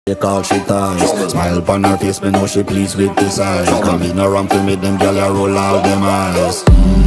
Take all she ties. Smile upon her face, me know she pleased with this eyes. Come in around to meet them, girl, I roll out them eyes.